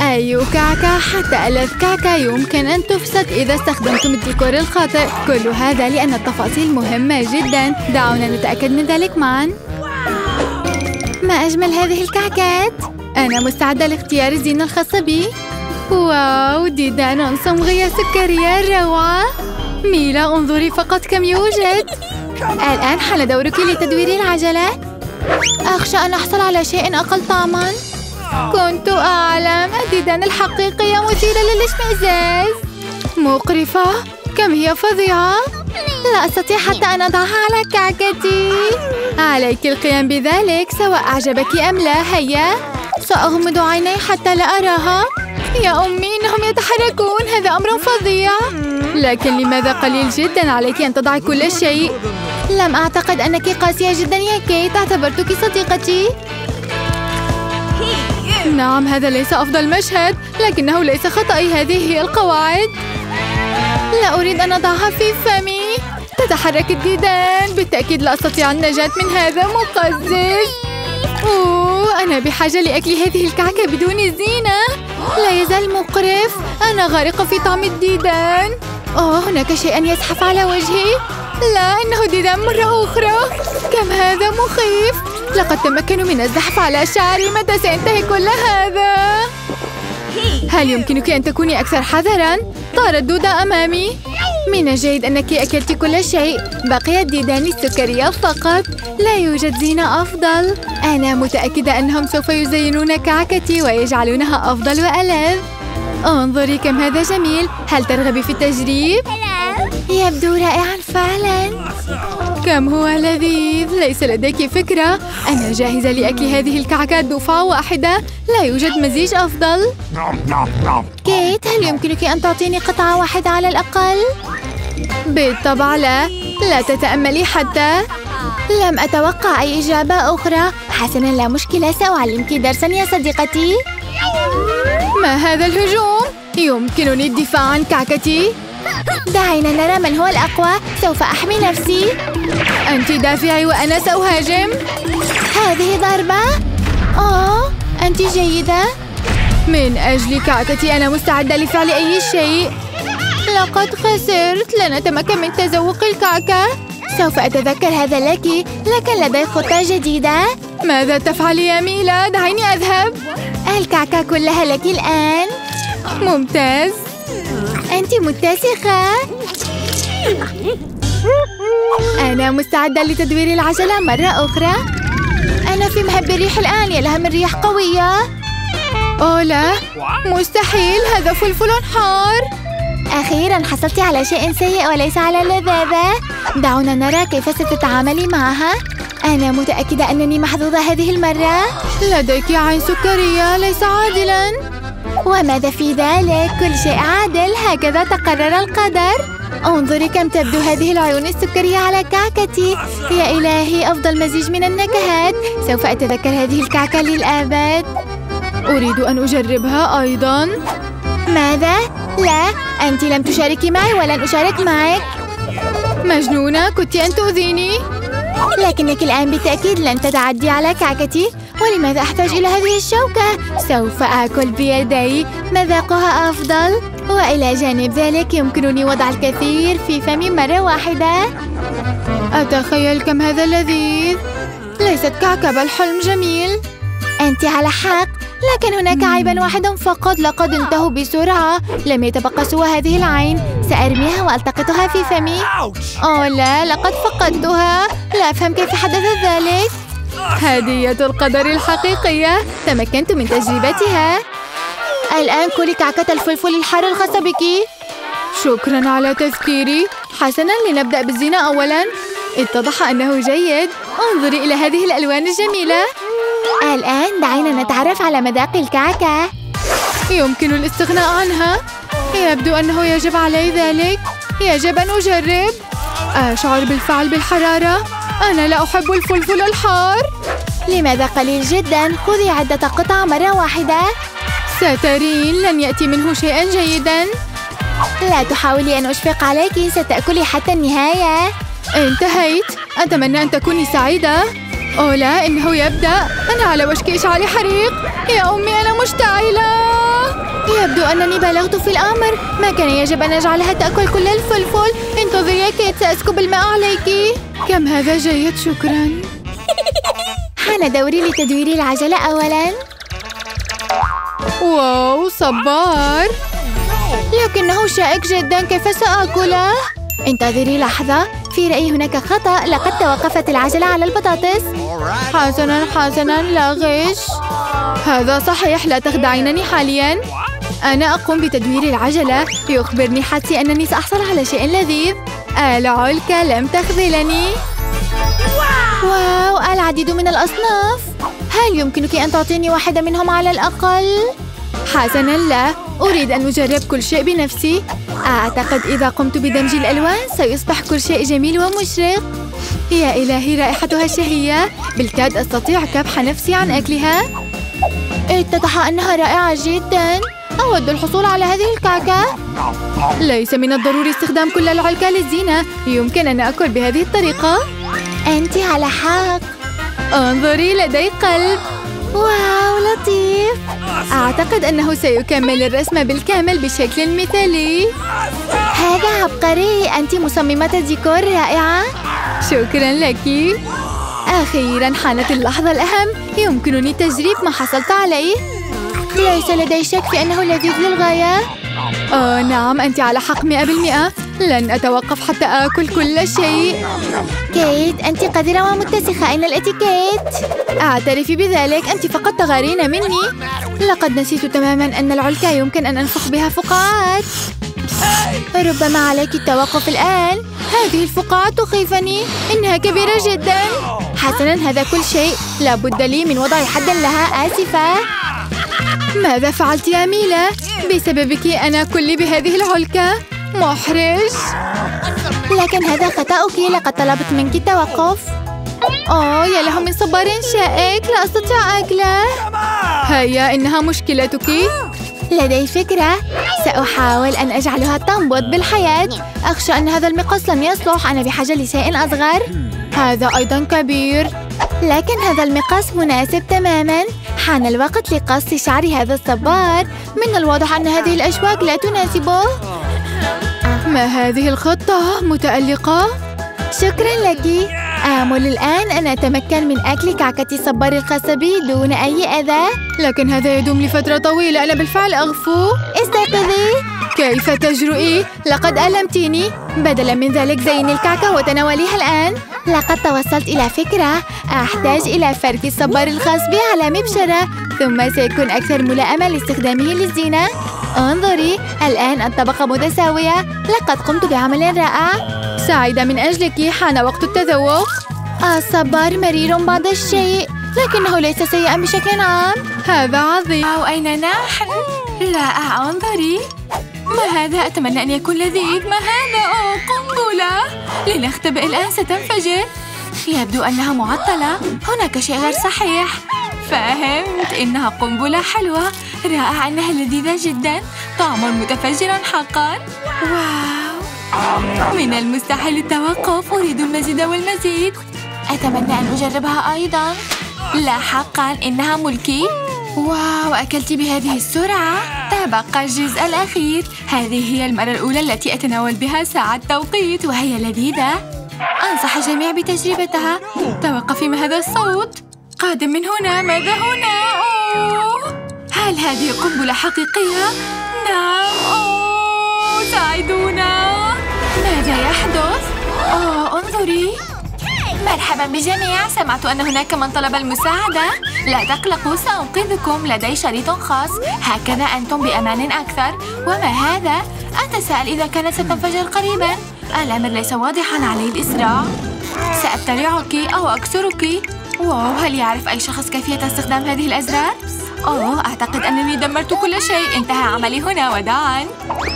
أي كعكة حتى ألذ كعكة يمكن أن تفسد إذا استخدمتم الديكور الخاطئ. كل هذا لأن التفاصيل مهمة جدا. دعونا نتأكد من ذلك معا. ما أجمل هذه الكعكات. أنا مستعدة لاختيار الزينة الخاصة بي. واو، ديدان صمغية سكرية روعة. ميلا انظري فقط كم يوجد. الآن حان دورك لتدوير العجلة. أخشى أن أحصل على شيء أقل طعما. كنت أعلم. الديدان الحقيقية مثيرة للاشمئزاز. مقرفة. كم هي فظيعة. لا أستطيع حتى أن أضعها على كعكتي. عليك القيام بذلك سواء أعجبك أم لا. هيا سأغمض عيني حتى لا أراها. يا أمي إنهم يتحركون. هذا أمر فظيع. لكن لماذا قليل جدا؟ عليك أن تضعي كل شيء. لم أعتقد أنك قاسية جدا يا كيت. اعتبرتك صديقتي. نعم، هذا ليس أفضل مشهد، لكنه ليس خطأي. هذه هي القواعد. لا أريد أن أضعها في فمي. تتحرك الديدان. بالتأكيد لا أستطيع النجاة من هذا مقزز. أوه، أنا بحاجة لأكل هذه الكعكة بدون زينة. لا يزال مقرف. أنا غارقة في طعم الديدان. هناك شيء يزحف على وجهي. لا، إنه ديدان مرة أخرى. كم هذا مخيف. لقد تمكنوا من الزحف على شعري. متى سينتهي كل هذا؟ هل يمكنك أن تكوني أكثر حذراً؟ طارت دودة أمامي. من الجيد أنك أكلت كل شيء. بقي الديدان السكرية فقط. لا يوجد زينة أفضل. أنا متأكدة أنهم سوف يزينون كعكتي ويجعلونها أفضل وألذ. انظري كم هذا جميل. هل ترغبي في التجريب؟ يبدو رائعاً فعلاً. كم هو لذيذ. ليس لديك فكرة. أنا جاهزة لأكل هذه الكعكات دفعة واحدة. لا يوجد مزيج أفضل. كيت، هل يمكنك أن تعطيني قطعة واحدة على الأقل؟ بالطبع لا. لا تتأملي حتى. لم أتوقع أي إجابة أخرى. حسناً، لا مشكلة. سأعلمك درساً يا صديقتي. ما هذا الهجوم؟ يمكنني الدفاع عن كعكتي. دعينا نرى من هو الأقوى. سوف أحمي نفسي. أنت دافعي وأنا سأهاجم. هذه ضربة. أنت جيدة. من أجل كعكتي أنا مستعدة لفعل أي شيء. لقد خسرت. لن أتمكن من تذوق الكعكة. سوف أتذكر هذا لك. لكن لدي خطة جديدة. ماذا تفعلي يا ميلا؟ دعيني أذهب. الكعكة كلها لك الآن. ممتاز. أنت متسخة. أنا مستعدة لتدوير العجلة مرة أخرى. أنا في مهب الريح الآن. يا لها من ريح قوية. لا، مستحيل. هذا فلفل حار. أخيراً حصلت على شيء سيء وليس على لذاذة. دعونا نرى كيف ستتعاملي معها. أنا متأكدة أنني محظوظة هذه المرة. لديك عين سكرية. ليس عادلاً. وماذا في ذلك؟ كل شيء عادل. هكذا تقرر القدر. انظري كم تبدو هذه العيون السكرية على كعكتي. يا إلهي، أفضل مزيج من النكهات. سوف أتذكر هذه الكعكة للأبد. أريد أن أجربها أيضاً. ماذا؟ لا، أنت لم تشاركي معي ولن أشارك معك. مجنونة، كنت أن تؤذيني. لكنك الآن بالتأكيد لن تتعدي على كعكتي. ولماذا أحتاج إلى هذه الشوكة؟ سوف آكل بيدي. مذاقها أفضل. وإلى جانب ذلك يمكنني وضع الكثير في فمي مرة واحدة. أتخيل كم هذا لذيذ. ليست كعكة بل حلم جميل. أنت على حق. لكن هناك عيباً واحد فقط. لقد انتهوا بسرعة. لم يتبقى سوى هذه العين. سأرميها وألتقطها في فمي. لا، لقد فقدتها. لا أفهم كيف حدث ذلك. هدية القدر الحقيقية. تمكنت من تجربتها. الآن كلي كعكة الفلفل الحار الخاصة بك. شكراً على تذكيري. حسناً، لنبدأ بالزينة أولاً. اتضح أنه جيد. انظري إلى هذه الألوان الجميلة. الآن دعينا نتعرف على مذاق الكعكة. يمكن الاستغناء عنها. يبدو أنه يجب علي ذلك. يجب أن أجرب. أشعر بالفعل بالحرارة. أنا لا أحب الفلفل الحار. لماذا قليل جداً؟ خذي عدة قطع مرة واحدة. سترين لن يأتي منه شيئاً جيداً. لا تحاولي أن أشفق عليك. ستأكلي حتى النهاية. انتهيت. أتمنى أن تكوني سعيدة. لا، إنه يبدأ. أنا على وشك إشعال حريق. يا أمي، أنا مشتعلة. أنني بالغت في الأمر. ما كان يجب أن أجعلها تأكل كل الفلفل. انتظري يا كيت، سأسكب الماء عليك. كم هذا جيد، شكرا. حان دوري لتدوير العجلة أولا. واو، صبار، لكنه شائك جدا. كيف سآكله؟ انتظري لحظة، في رأيي هناك خطأ. لقد توقفت العجلة على البطاطس. حسنا حسنا، لا غش. هذا صحيح، لا تخدعينني حاليا. أنا أقوم بتدوير العجلة. يخبرني حدسي أنني سأحصل على شيء لذيذ. العلكة لم تخذلني. واو، العديد من الأصناف. هل يمكنك أن تعطيني واحدة منهم على الأقل؟ حسنا، لا، أريد أن أجرب كل شيء بنفسي. أعتقد إذا قمت بدمج الألوان سيصبح كل شيء جميل ومشرق. يا إلهي، رائحتها شهية. بالكاد أستطيع كبح نفسي عن أكلها. اتضح أنها رائعة جدا. أود الحصول على هذه الكعكة. ليس من الضروري استخدام كل العلكة للزينة. يمكن أن أكل بهذه الطريقة. أنت على حق. انظري، لدي قلب. واو، لطيف. أعتقد أنه سيكمل الرسم بالكامل بشكل مثالي. هذا عبقري. أنت مصممة ديكور رائعة. شكرا لك. أخيرا حانت اللحظة الأهم. يمكنني تجريب ما حصلت عليه. ليس لدي شك في أنه لذيذ للغاية. نعم، أنت على حق 100%. لن أتوقف حتى آكل كل شيء. كيت، أنت قذرة ومتسخة. أين الاتيكيت؟ اعترفي بذلك، أنت فقط تغارين مني. لقد نسيت تماما أن العلكة يمكن أن أنفخ بها فقاعات. ربما عليك التوقف الآن. هذه الفقاعة تخيفني، إنها كبيرة جدا. حسنا، هذا كل شيء. لابد لي من وضع حد لها. آسفة. ماذا فعلت يا ميلا؟ بسببك أنا كلي بهذه العلكة. محرج. لكن هذا خطأك. لقد طلبت منك التوقف. يا له من صبار شائك. لا أستطيع أكله. هيا، إنها مشكلتك. لدي فكرة. سأحاول أن أجعلها تنبض بالحياة. أخشى أن هذا المقص لن يصلح. أنا بحاجة لشيء أصغر. هذا أيضا كبير. لكن هذا المقص مناسب تماما. حان الوقت لقص شعر هذا الصبار. من الواضح أن هذه الأشواك لا تناسبه. ما هذه الخطة؟ متألقة. شكرا لك. آمل الآن أن أتمكن من أكل كعكة الصبار الخاصة بي دون أي أذى. لكن هذا يدوم لفترة طويلة. أنا بالفعل أغفو. استيقظي. كيف تجرؤي؟ لقد ألمتيني. بدلا من ذلك زيني الكعكة وتناوليها الآن. لقد توصلت إلى فكرة. أحتاج إلى فرك الصبار الخاص بي على مبشرة، ثم سيكون أكثر ملائمة لاستخدامه للزينة. انظري، الآن الطبقة متساوية. لقد قمت بعمل رائع. سعيدة من أجلك. حان وقت التذوق. الصبار مرير بعض الشيء، لكنه ليس سيئا بشكل عام. هذا عظيم. أين نحن؟ رائع. انظري، ما هذا؟ أتمنى أن يكون لذيذ. ما هذا؟ قنبلة. لنختبئ الآن، ستنفجر. يبدو أنها معطلة. هناك شيء غير صحيح. فهمت، إنها قنبلة حلوة. رائع، إنها لذيذة جدا. طعم متفجرا حقا. واو، من المستحيل التوقف. أريد المزيد والمزيد. أتمنى أن أجربها أيضا. لا حقا، إنها ملكي. واو، أكلت بهذه السرعة. تبقى الجزء الأخير. هذه هي المرة الأولى التي أتناول بها ساعة توقيت، وهي لذيذة. أنصح الجميع بتجربتها. توقفي، ما هذا الصوت؟ قادم من هنا. ماذا هنا؟ هل هذه قنبلة حقيقية؟ نعم. ساعدونا. ماذا يحدث؟ انظري. مرحبا بالجميع. سمعت أن هناك من طلب المساعدة. لا تقلقوا، سأنقذكم. لدي شريط خاص. هكذا أنتم بأمان أكثر. وما هذا؟ أتساءل إذا كانت ستنفجر قريبا. الأمر ليس واضحا. علي الإسراع. سأبتلعك أو أكسرك. واو، هل يعرف أي شخص كيفية استخدام هذه الأزرار؟ أعتقد أنني دمرت كل شيء. انتهى عملي هنا. وداعا.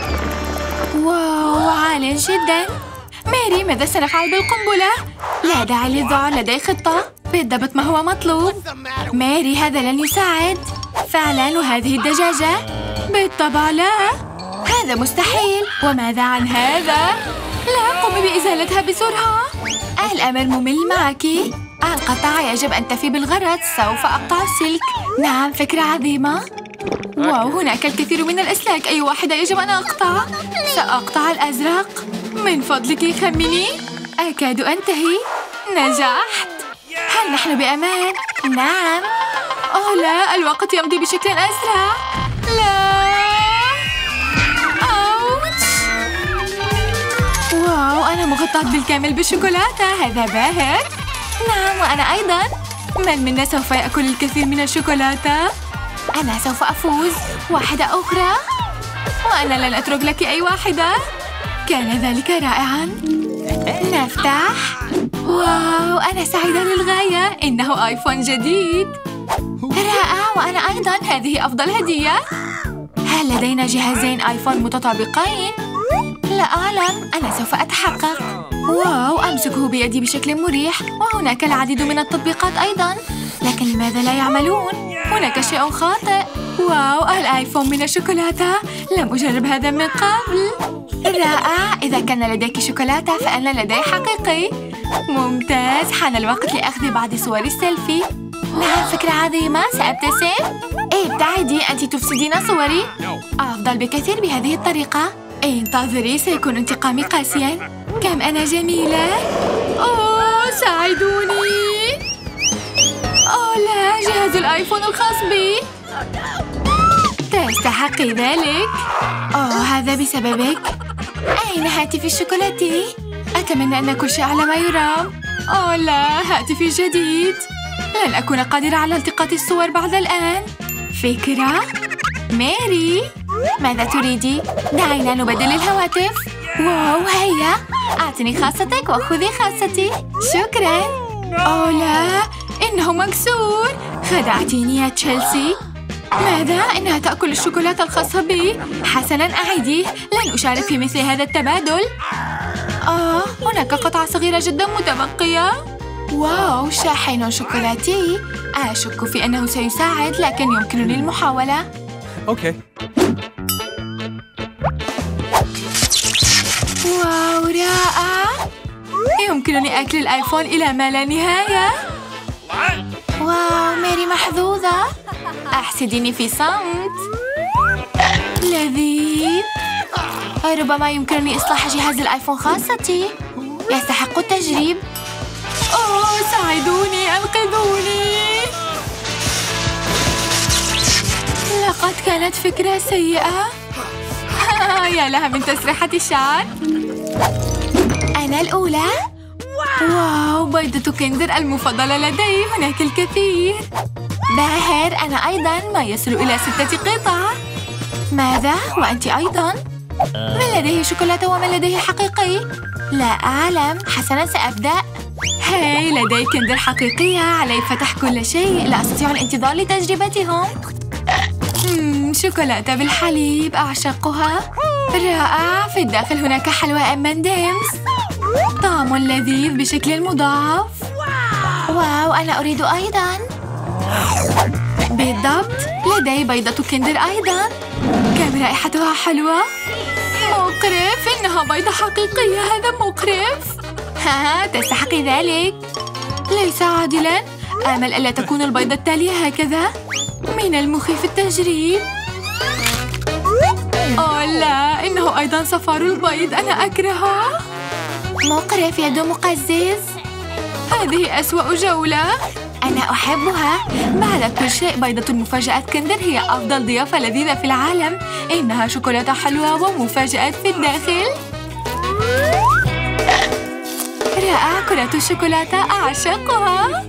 واو، عال جدا. ماري، ماذا سنفعل بالقنبلة؟ لا داعي للذعر، لدي خطة. بالضبط ما هو مطلوب. ماري، هذا لن يساعد. فعلا، وهذه الدجاجة؟ بالطبع لا. هذا مستحيل. وماذا عن هذا؟ لا، قومي بإزالتها بسرعة. الأمر ممل معك. القطع يجب أن تفي بالغرض. سوف أقطع السلك. نعم، فكرة عظيمة. واو، هناك الكثير من الأسلاك. أي واحدة يجب أن أقطع؟ سأقطع الأزرق. من فضلك خمني. أكاد أنتهي. نجحت. هل نحن بأمان؟ نعم. أوه لا، الوقت يمضي بشكل أسرع. لا. أوتش. واو، أنا مغطاة بالكامل بالشوكولاتة. هذا باهر. نعم، وأنا أيضا. من منا سوف يأكل الكثير من الشوكولاتة؟ أنا سوف أفوز. واحدة أخرى. وأنا لن أترك لك أي واحدة. كان ذلك رائعاً. نفتح. واو، أنا سعيدة للغاية. إنه آيفون جديد. رائع، وأنا أيضاً. هذه أفضل هدية. هل لدينا جهازين آيفون متطابقين؟ لا أعلم. أنا سوف أتحقق. واو، أمسكه بيدي بشكل مريح. وهناك العديد من التطبيقات أيضاً. لكن لماذا لا يعملون؟ هناك شيء خاطئ. واو، الآيفون من الشوكولاتة. لم أجرب هذا من قبل. رائع. إذا كان لديك شوكولاتة فأنا لدي حقيقي. ممتاز. حان الوقت لأخذ بعض صور السيلفي. نعم، فكرة عظيمة. سأبتسم. ابتعدي، أنت تفسدين صوري. أفضل بكثير بهذه الطريقة. انتظري، سيكون انتقامي قاسياً. كم أنا جميلة. أوه، ساعدوني. أوه لا، جهاز الآيفون الخاص بي. تستحقي ذلك. أوه، هذا بسببك. أين هاتفي الشوكولاتي؟ أتمنى أن كل شيء على ما يرام. أوه لا، هاتفي جديد. لن أكون قادرة على التقاط الصور بعد الآن. فكرة؟ ماري، ماذا تريدي؟ دعينا نبدل الهواتف. واو، هيا. أعطني خاصتك وخذي خاصتي. شكراً. أوه لا، إنه مكسور. خدعتيني يا تشيلسي. ماذا؟ إنها تأكل الشوكولاتة الخاصة بي. حسناً، أعيديه. لن أشارك في مثل هذا التبادل. هناك قطعة صغيرة جداً متبقية. واو، شاحن شوكولاتي. أشك في أنه سيساعد، لكن يمكنني المحاولة. أوكي. واو، رائع. يمكنني أكل الآيفون إلى ما لا نهاية. واو، ماري محظوظة. أحسديني في صمت. لذيذ. ربما يمكنني إصلاح جهاز الآيفون خاصتي. يستحق التجريب. أوه، ساعدوني، أنقذوني. لقد كانت فكرة سيئة. يا لها من تسريحة الشعر. أنا الأولى. واو، بيضة كندر المفضلة لدي. هناك الكثير. باهر، أنا أيضاً. ما يصل إلى 6 قطع. ماذا؟ وأنت أيضاً؟ من لديه شوكولاتة ومن لديه حقيقي؟ لا أعلم. حسناً، سأبدأ. هاي، لدي كندر حقيقية. علي فتح كل شيء. لا أستطيع الانتظار لتجربتهم. شوكولاتة بالحليب. أعشقها. رائع. في الداخل هناك حلوى M&M's. طعم لذيذ بشكل مضاعف. واو، أنا أريد أيضاً. بالضبط، لدي بيضة كندر أيضاً. كم رائحتها حلوة. مقرف. إنها بيضة حقيقية. هذا مقرف. تستحقي ذلك. ليس عادلاً. آمل ألا تكون البيضة التالية هكذا. من المخيف التجريب. أوه لا، إنه أيضاً صفار البيض. أنا أكرهه. مقرف. يد مقزز. هذه أسوأ جولة. أنا أحبها. بعد كل شيء، بيضة مفاجأة كندر هي أفضل ضيافة لذيذة في العالم. إنها شوكولاتة حلوة ومفاجآت في الداخل. رائع. كرة الشوكولاتة. أعشقها.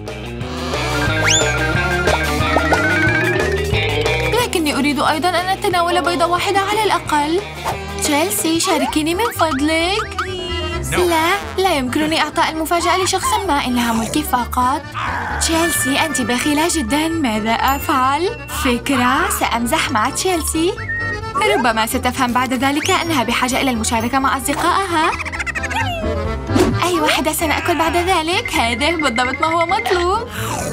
لكني أريد أيضاً أن أتناول بيضة واحدة على الأقل. تشيلسي، شاركيني من فضلك. لا يمكنني إعطاء المفاجأة لشخص ما. إنها ملكي فقط. تشيلسي، أنت بخيلة جداً. ماذا أفعل؟ فكرة. سأمزح مع تشيلسي. ربما ستفهم بعد ذلك أنها بحاجة إلى المشاركة مع أصدقائها. أي واحدة سنأكل بعد ذلك؟ هذا بالضبط ما هو مطلوب.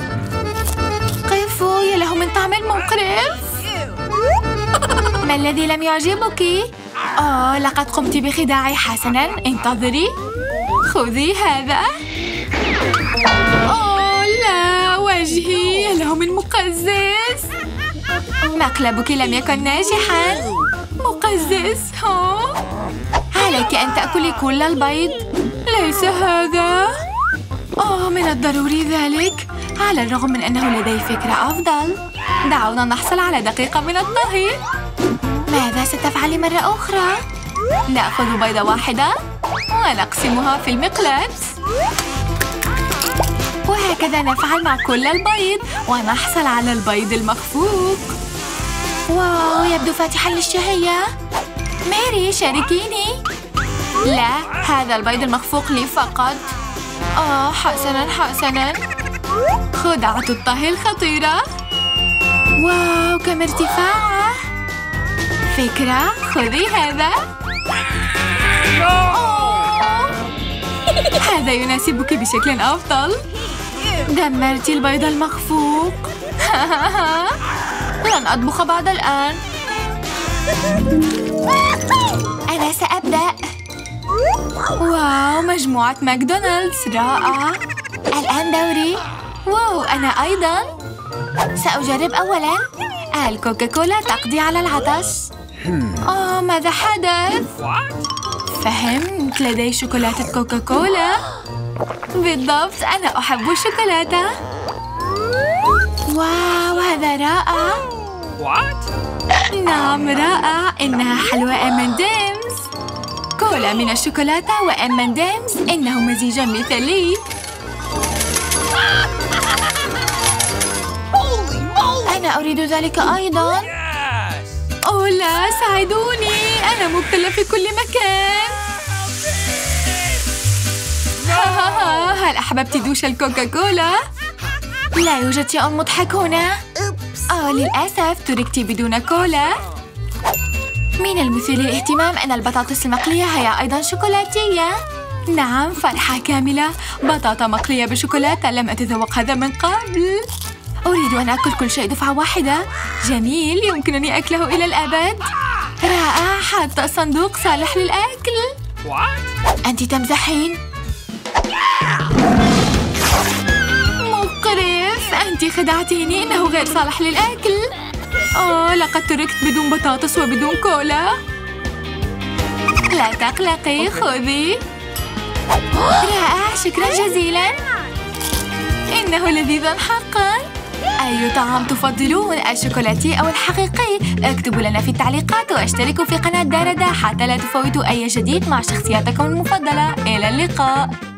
قفوا، يا له من طعم المقرف. ما الذي لم يعجبك؟ لقد قمت بخداعي. حسناً، انتظري. خذي هذا. لا، وجهي. يا له من مقزز. مقلبك لم يكن ناجحاً. مقزز. عليك أن تأكلي كل البيض. ليس هذا. من الضروري ذلك. على الرغم من أنه لدي فكرة أفضل. دعونا نحصل على دقيقة من الطهي. ماذا ستفعلي مرة أخرى؟ نأخذ بيضة واحدة ونقسمها في المقلاة، وهكذا نفعل مع كل البيض ونحصل على البيض المخفوق. واو، يبدو فاتحا للشهية. ماري، شاركيني. لا، هذا البيض المخفوق لي فقط. حسناً حسناً. خدعة الطهي الخطيرة. واو، كم ارتفاعه. فكرة، خذي هذا. هذا يناسبك بشكل أفضل. دمرتي البيض المخفوق. لن أطبخ بعد الآن. أنا سأبدأ. واو، مجموعة ماكدونالدز رائعة. الآن دوري. واو، أنا أيضاً. سأجرب أولاً. الكوكاكولا تقضي على العطش. ماذا حدث؟ فهمت، لدي شوكولاتة كوكاكولا. بالضبط، أنا أحب الشوكولاتة. واو، هذا رائع. نعم، رائع. إنها حلوى M&M's. كولا من الشوكولاتة وM&M's. إنه مزيج مثالي. أنا أريد ذلك أيضاً. لا، ساعدوني. أنا مبتلى في كل مكان. هل أحببت دوش الكوكاكولا؟ لا يوجد شيء مضحك هنا. للأسف تركتي بدون كولا. من المثير للاهتمام أن البطاطس المقلية هي أيضاً شوكولاتية. نعم، فرحة كاملة. بطاطا مقلية بشوكولاتة. لم أتذوق هذا من قبل. أريد أن أكل كل شيء دفعة واحدة. جميل، يمكنني أكله إلى الأبد. رائع، حتى الصندوق صالح للأكل. أنت تمزحين؟ مقرف، أنت خدعتيني. إنه غير صالح للأكل. لقد تركت بدون بطاطس وبدون كولا. لا تقلقي، خذي. رائع، شكرا جزيلا. إنه لذيذ حقا. أي طعام تفضلون، الشوكولاتي أو الحقيقي؟ اكتبوا لنا في التعليقات واشتركوا في قناة داردا حتى لا تفوتوا أي جديد مع شخصياتكم المفضلة. إلى اللقاء.